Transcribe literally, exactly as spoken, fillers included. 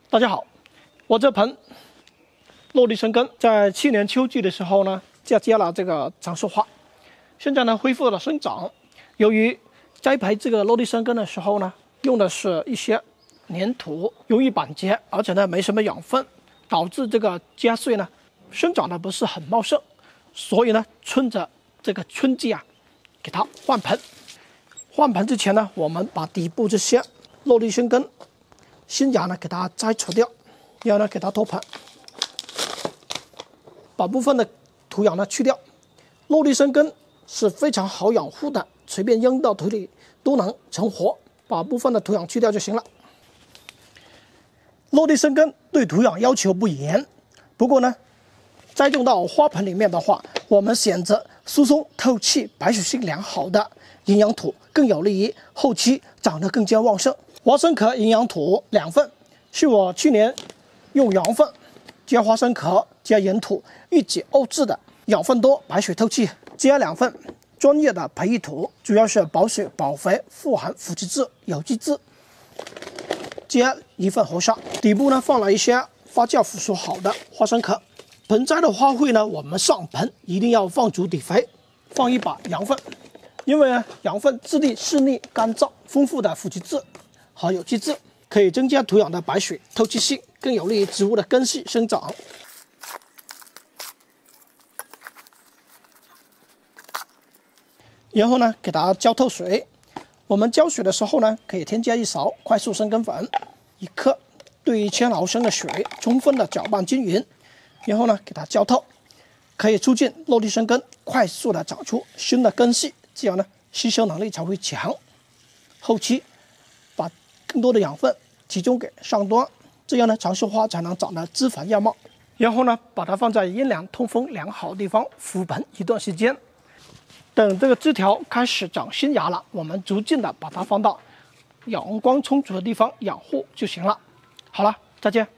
大家好，我这盆落地生根，在去年秋季的时候呢，嫁接了这个长寿花，现在呢恢复了生长。由于栽培这个落地生根的时候呢，用的是一些粘土，容易板结，而且呢没什么养分，导致这个秸穗呢生长的不是很茂盛，所以呢，趁着这个春季啊，给它换盆。换盆之前呢，我们把底部这些落地生根新芽呢给它摘除掉，然后呢给它托盆，把部分的土壤呢去掉。落地生根是非常好养护的，随便扔到土里都能成活，把部分的土壤去掉就行了。落地生根对土壤要求不严，不过呢，栽种到花盆里面的话，我们选择疏松透气、排水性良好的营养土，更有利于后期长得更加旺盛。花生壳营养土两份，是我去年用羊粪加花生壳加盐土一起沤制的，养分多，排水透气。加两份专业的培育土，主要是保水、保肥、富含腐殖质、有机质。加一份活沙，底部呢放了一些发酵腐熟好的花生壳。盆栽的花卉呢，我们上盆一定要放足底肥，放一把羊粪，因为呢羊粪质地细腻、干燥，丰富的腐殖质和有机质，可以增加土壤的排水透气性，更有利于植物的根系生长。然后呢，给它浇透水。我们浇水的时候呢，可以添加一勺快速生根粉，一克对一千毫升的水，充分的搅拌均匀。然后呢，给它浇透，可以促进落地生根，快速的长出新的根系，这样呢，吸收能力才会强。后期把更多的养分集中给上端，这样呢，长寿花才能长得枝繁叶茂。然后呢，把它放在阴凉、通风良好的地方覆盆一段时间。等这个枝条开始长新芽了，我们逐渐的把它放到阳光充足的地方养护就行了。好了，再见。